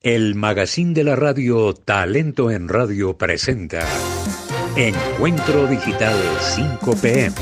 El magazine de la radio Talento en Radio presenta Encuentro Digital 5 PM.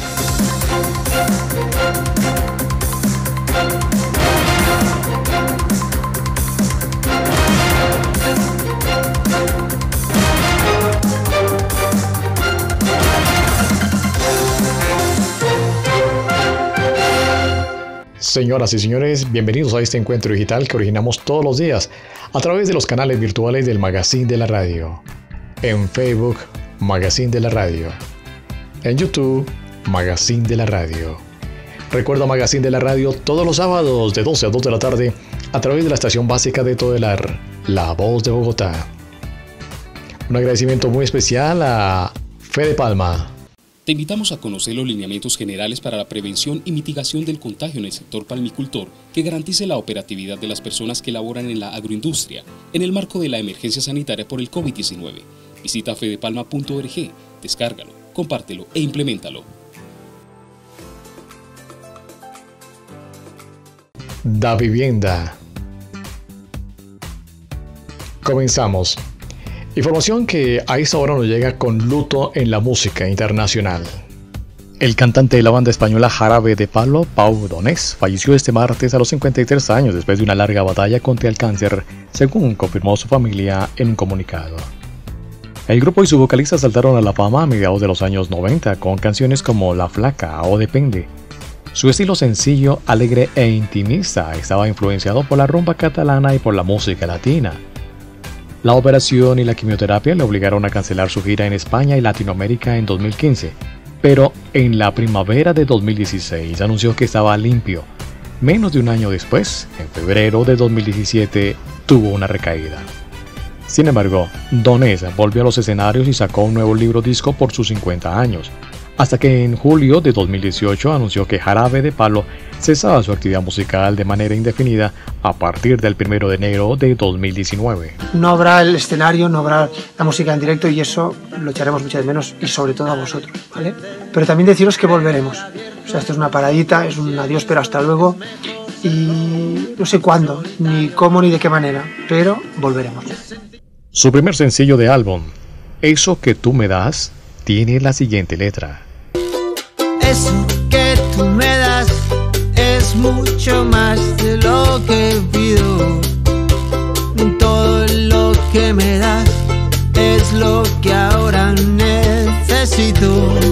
Señoras y señores, bienvenidos a este encuentro digital que originamos todos los días a través de los canales virtuales del Magazine de la Radio. En Facebook, Magazine de la Radio. En YouTube, Magazine de la Radio. Recuerda Magazine de la Radio todos los sábados de 12 a 2 de la tarde a través de la estación básica de Todelar, La Voz de Bogotá. Un agradecimiento muy especial a Fede Palma. Te invitamos a conocer los lineamientos generales para la prevención y mitigación del contagio en el sector palmicultor que garantice la operatividad de las personas que laboran en la agroindustria en el marco de la emergencia sanitaria por el COVID-19. Visita fedepalma.org, descárgalo, compártelo e impleméntalo. Da Vivienda. Comenzamos. Información que a esta hora nos llega con luto en la música internacional. El cantante de la banda española Jarabe de Palo, Pau Donés, falleció este martes a los 53 años después de una larga batalla contra el cáncer, según confirmó su familia en un comunicado. El grupo y su vocalista saltaron a la fama a mediados de los años 90 con canciones como La Flaca o Depende. Su estilo sencillo, alegre e intimista estaba influenciado por la rumba catalana y por la música latina. La operación y la quimioterapia le obligaron a cancelar su gira en España y Latinoamérica en 2015, pero en la primavera de 2016 anunció que estaba limpio. Menos de un año después, en febrero de 2017, tuvo una recaída. Sin embargo, Donés volvió a los escenarios y sacó un nuevo libro disco por sus 50 años, hasta que en julio de 2018 anunció que Jarabe de Palo cesaba su actividad musical de manera indefinida a partir del 1 de enero de 2019. No habrá el escenario, no habrá la música en directo y eso lo echaremos mucho de menos y sobre todo a vosotros, ¿vale? Pero también deciros que volveremos. O sea, esto es una paradita, es un adiós pero hasta luego y no sé cuándo, ni cómo ni de qué manera, pero volveremos. Su primer sencillo de álbum, Eso que tú me das, tiene la siguiente letra. Eso que tú me das es mucho más de lo que pido. Todo lo que me das es lo que ahora necesito.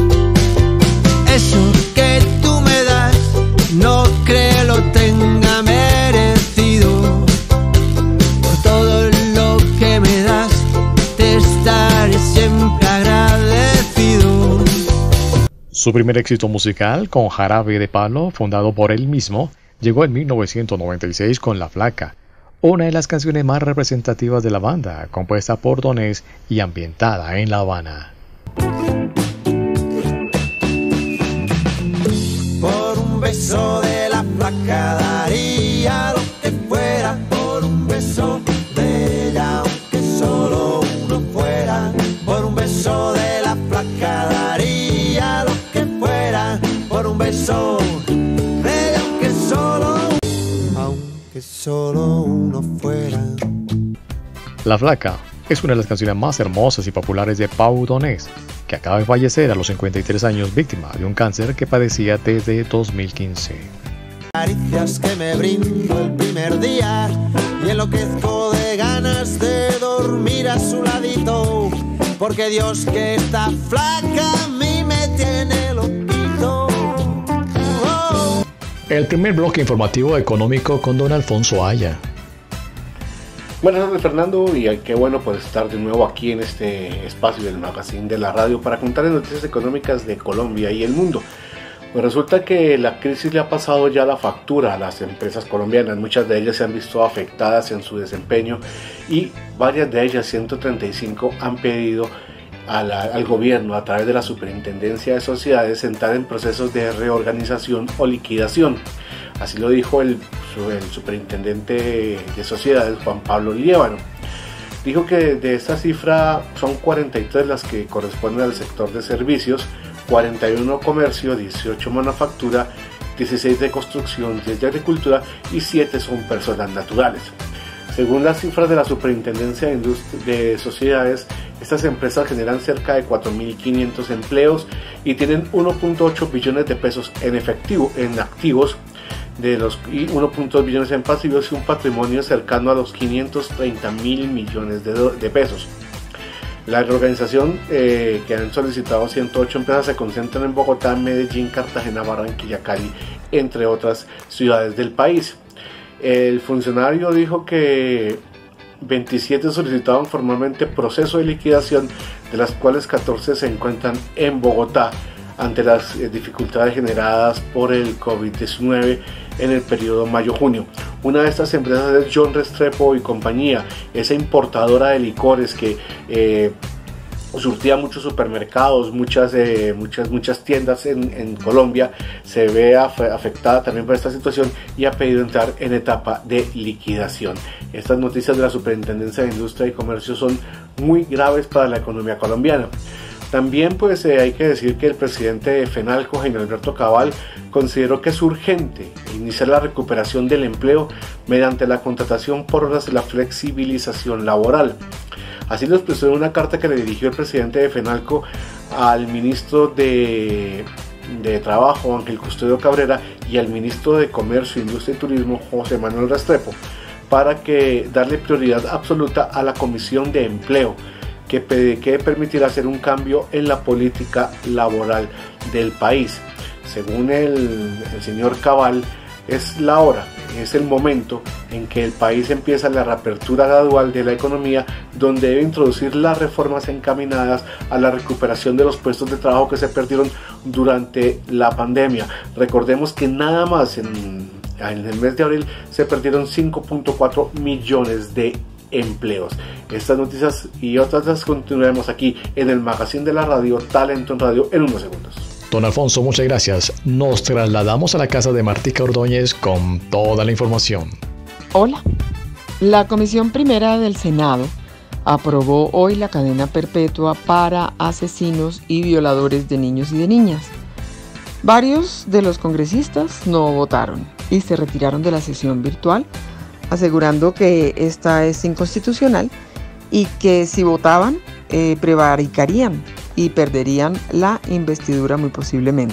Eso que tú me das no creo lo tenga merecido. Por todo lo que me das te estaré siempre agradecido. Su primer éxito musical, con Jarabe de Palo, fundado por él mismo, llegó en 1996 con La Flaca, una de las canciones más representativas de la banda, compuesta por Donés y ambientada en La Habana. Por un beso de La Flaca daría lo que fuera, por un beso de ella, aunque solo uno fuera, por un beso de La Flaca daría lo que fuera, por un beso de ella, aunque solo uno fuera. La Flaca es una de las canciones más hermosas y populares de Pau Donés, que acaba de fallecer a los 53 años víctima de un cáncer que padecía desde 2015. Caricias que me brindo el primer día y enloquezco de ganas de dormir a su ladito, porque Dios que está flaca a mí me tiene loquito. Oh. El primer bloque informativo económico con don Alfonso Aya. Buenas tardes, Fernando, y qué bueno pues estar de nuevo aquí en este espacio del Magazine de la Radio para contarles noticias económicas de Colombia y el mundo. Pues resulta que la crisis le ha pasado ya la factura a las empresas colombianas. Muchas de ellas se han visto afectadas en su desempeño y varias de ellas, 135, han pedido al gobierno a través de la Superintendencia de Sociedades entrar en procesos de reorganización o liquidación. Así lo dijo el superintendente de Sociedades, Juan Pablo Liévano. Dijo que de esta cifra son 43 las que corresponden al sector de servicios, 41 comercio, 18 manufactura, 16 de construcción, 10 de agricultura y 7 son personas naturales. Según las cifras de la Superintendencia de Sociedades, estas empresas generan cerca de 4.500 empleos y tienen 1.8 billones de pesos en efectivo, en activos, y 1.2 billones en pasivos y un patrimonio cercano a los 530.000 millones de pesos. La reorganización que han solicitado 108 empresas se concentran en Bogotá, Medellín, Cartagena, Barranquilla, Cali, entre otras ciudades del país. El funcionario dijo que 27 solicitaban formalmente proceso de liquidación, de las cuales 14 se encuentran en Bogotá ante las dificultades generadas por el COVID-19 en el periodo mayo-junio. Una de estas empresas es John Restrepo y compañía, esa importadora de licores que surtía muchos supermercados, muchas tiendas en Colombia. Se ve afectada también por esta situación y ha pedido entrar en etapa de liquidación. Estas noticias de la Superintendencia de Industria y Comercio son muy graves para la economía colombiana. También hay que decir que el presidente de FENALCO, Jaime Alberto Cabal, consideró que es urgente iniciar la recuperación del empleo mediante la contratación por horas y la flexibilización laboral. Así lo expresó en una carta que le dirigió el presidente de FENALCO al ministro de Trabajo, Ángel Custodio Cabrera, y al ministro de Comercio, Industria y Turismo, José Manuel Restrepo, para darle prioridad absoluta a la Comisión de Empleo, que permitirá hacer un cambio en la política laboral del país. Según el señor Cabal, es la hora, es el momento en que el país empieza la reapertura gradual de la economía, donde debe introducir las reformas encaminadas a la recuperación de los puestos de trabajo que se perdieron durante la pandemia. Recordemos que nada más en el mes de abril se perdieron 5.4 millones de empleos. Estas noticias y otras las continuaremos aquí en el magazine de la radio Talento en Radio en unos segundos. Don Alfonso, muchas gracias. Nos trasladamos a la casa de Martica Ordóñez con toda la información. Hola. La Comisión Primera del Senado aprobó hoy la cadena perpetua para asesinos y violadores de niños y de niñas. Varios de los congresistas no votaron y se retiraron de la sesión virtual, asegurando que esta es inconstitucional y que si votaban prevaricarían y perderían la investidura muy posiblemente.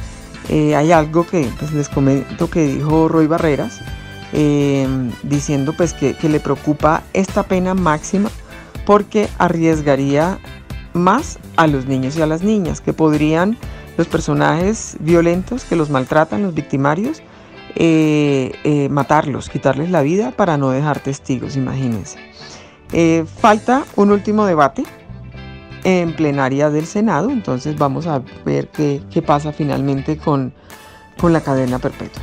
Hay algo que les comento que dijo Roy Barreras, diciendo que le preocupa esta pena máxima porque arriesgaría más a los niños y a las niñas, que podrían los personajes violentos que los maltratan, los victimarios, matarlos, quitarles la vida para no dejar testigos, imagínense. Falta un último debate en plenaria del Senado, entonces vamos a ver qué pasa finalmente con la cadena perpetua.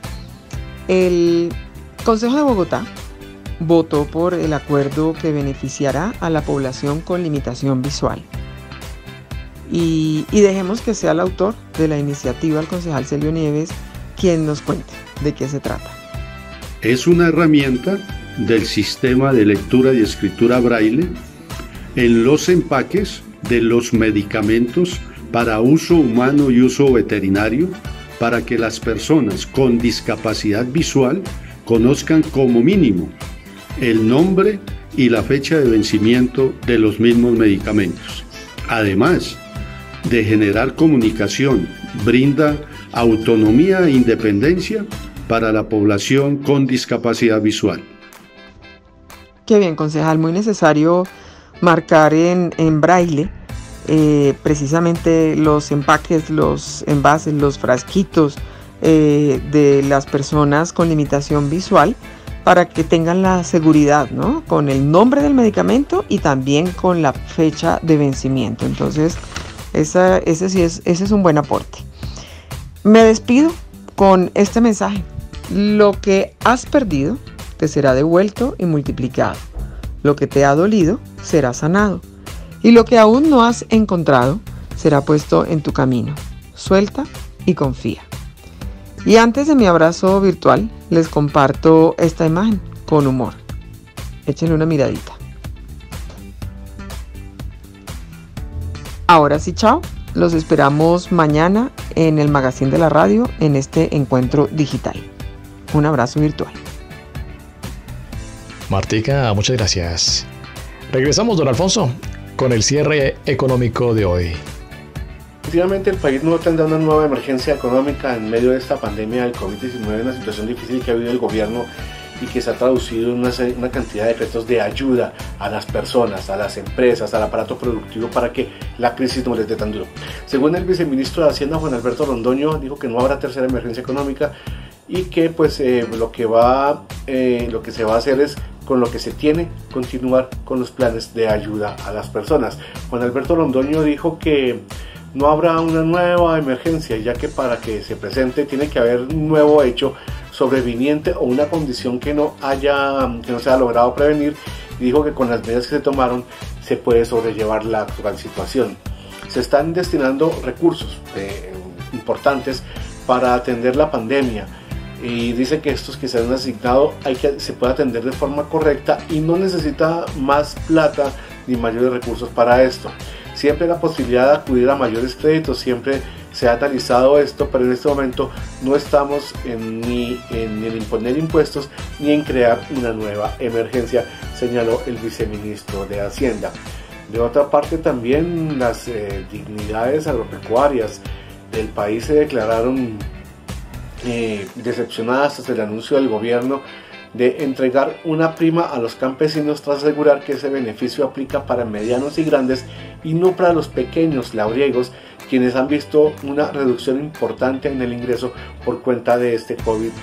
El Consejo de Bogotá votó por el acuerdo que beneficiará a la población con limitación visual. Y dejemos que sea el autor de la iniciativa, el concejal Celio Nieves, quien nos cuente de qué se trata. Es una herramienta del sistema de lectura y escritura braille en los empaques de los medicamentos para uso humano y uso veterinario, para que las personas con discapacidad visual conozcan como mínimo el nombre y la fecha de vencimiento de los mismos medicamentos. Además de generar comunicación, brinda autonomía e independencia para la población con discapacidad visual. Qué bien, concejal, muy necesario marcar en braille precisamente los empaques, los envases, los frasquitos de las personas con limitación visual, para que tengan la seguridad, ¿no?, con el nombre del medicamento y también con la fecha de vencimiento. Entonces, ese es un buen aporte. Me despido con este mensaje: lo que has perdido te será devuelto y multiplicado. Lo que te ha dolido será sanado. Y lo que aún no has encontrado será puesto en tu camino. Suelta y confía. Y antes de mi abrazo virtual, les comparto esta imagen con humor. Échenle una miradita. Ahora sí, chao. Los esperamos mañana en el magazine de la radio, en este encuentro digital. Un abrazo virtual. Martica, muchas gracias. Regresamos, don Alfonso, con el cierre económico de hoy. Efectivamente, el país no tendrá una nueva emergencia económica en medio de esta pandemia del COVID-19, una situación difícil que ha vivido el gobierno y que se ha traducido en una cantidad de decretos de ayuda a las personas, a las empresas, al aparato productivo para que la crisis no les dé tan duro. Según el viceministro de Hacienda, Juan Alberto Londoño, dijo que no habrá tercera emergencia económica y que pues lo que se va a hacer es, con lo que se tiene, continuar con los planes de ayuda a las personas. Juan Alberto Londoño dijo que no habrá una nueva emergencia, ya que para que se presente tiene que haber un nuevo hecho sobreviniente o una condición que no se haya logrado prevenir, y dijo que con las medidas que se tomaron se puede sobrellevar la actual situación. Se están destinando recursos importantes para atender la pandemia, y dice que estos que se han asignado se puede atender de forma correcta y no necesita más plata ni mayores recursos para esto. Siempre la posibilidad de acudir a mayores créditos, siempre se ha analizado esto, pero en este momento no estamos ni en imponer impuestos ni en crear una nueva emergencia, señaló el viceministro de Hacienda. De otra parte, también las dignidades agropecuarias del país se declararon decepcionadas tras el anuncio del gobierno de entregar una prima a los campesinos tras asegurar que ese beneficio aplica para medianos y grandes y no para los pequeños labriegos, quienes han visto una reducción importante en el ingreso por cuenta de este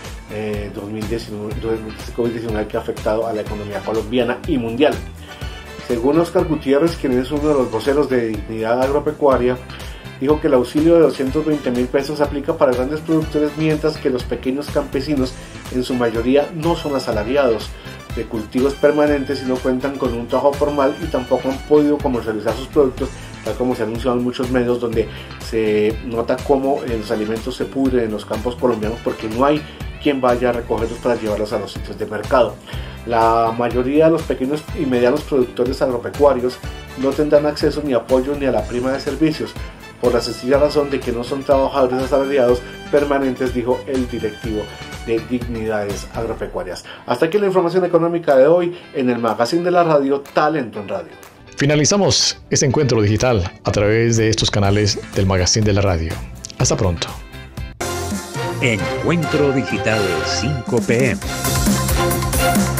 COVID-19 que ha afectado a la economía colombiana y mundial. Según Oscar Gutiérrez, quien es uno de los voceros de Dignidad Agropecuaria, dijo que el auxilio de 220.000 pesos aplica para grandes productores, mientras que los pequeños campesinos en su mayoría no son asalariados de cultivos permanentes y no cuentan con un trabajo formal y tampoco han podido comercializar sus productos, tal como se ha anunciado en muchos medios, donde se nota cómo los alimentos se pudren en los campos colombianos porque no hay quien vaya a recogerlos para llevarlos a los sitios de mercado. La mayoría de los pequeños y medianos productores agropecuarios no tendrán acceso ni apoyo ni a la prima de servicios, por la sencilla razón de que no son trabajadores asalariados permanentes, dijo el directivo de Dignidades Agropecuarias. Hasta aquí la información económica de hoy en el Magazine de la Radio, Talento en Radio. Finalizamos este encuentro digital a través de estos canales del Magazine de la Radio. Hasta pronto. Encuentro Digital 5 PM.